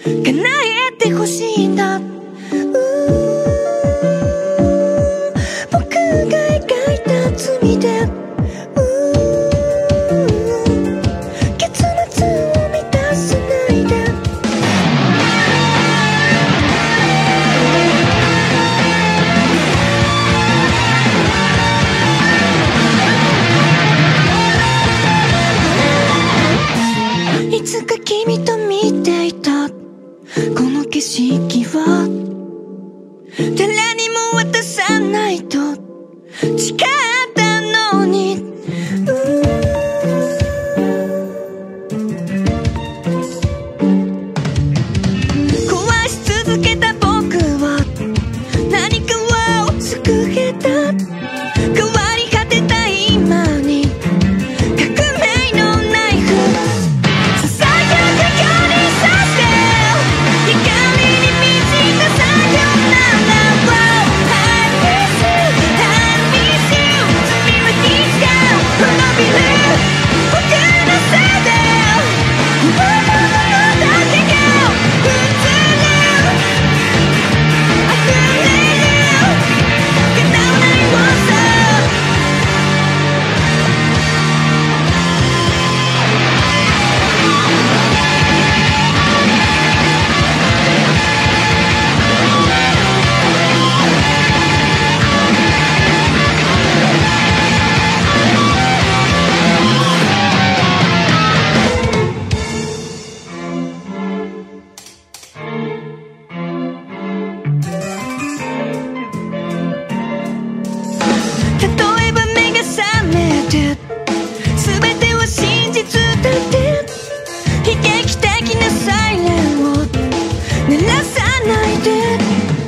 叶えてほしいんだ。僕が描いた罪で結末を満たさないで。いつか君と見ていたこの景色は誰にも渡さないと誓ったのに、壊し続けた僕は何かを救えた。変わり果てた今に革命のナイフささやくようにさして光に満ちたさよならを I miss you, I miss you 罪はいつか滅びる僕のせいで思うものだけが映る溢れる叶わない妄想。例えば目が覚めて全ては真実だって悲劇的なサイレンを鳴らさないで。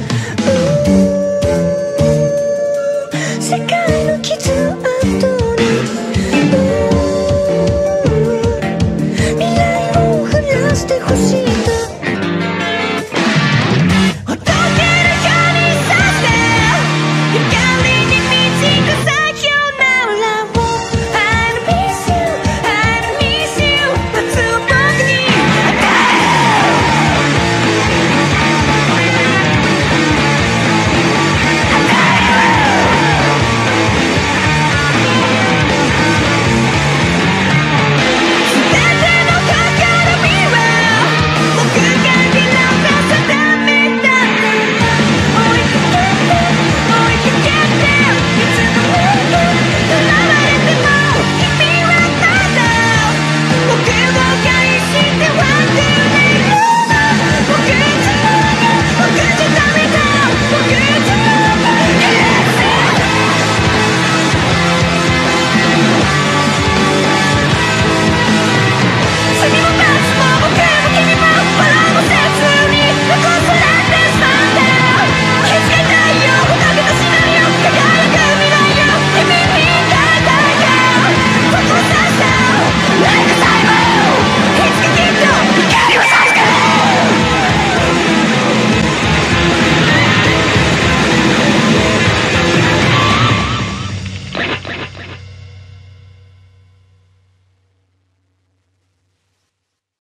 世界の傷跡に未来を降らしてほしいと